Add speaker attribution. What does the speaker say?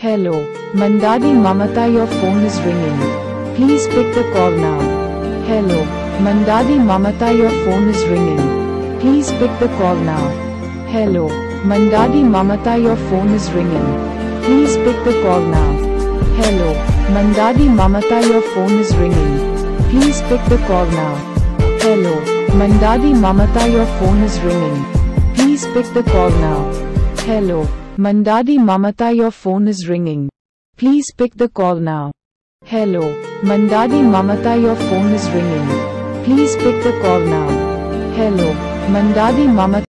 Speaker 1: Hello, Mandadi Mamatha, your phone is ringing. Please pick the call now. Hello, Mandadi Mamatha, your phone is ringing. Please pick the call now. Hello, Mandadi Mamatha, your phone is ringing. Please pick the call now. Hello, Mandadi Mamatha, your phone is ringing. Please pick the call now. Hello, Mandadi Mamatha, your phone is ringing. Please pick the call now. Hello, Mandadi Mamatha, your phone is ringing. Please pick the call now. Hello, Mandadi Mamatha, your phone is ringing. Please pick the call now. Hello, Mandadi Mamatha.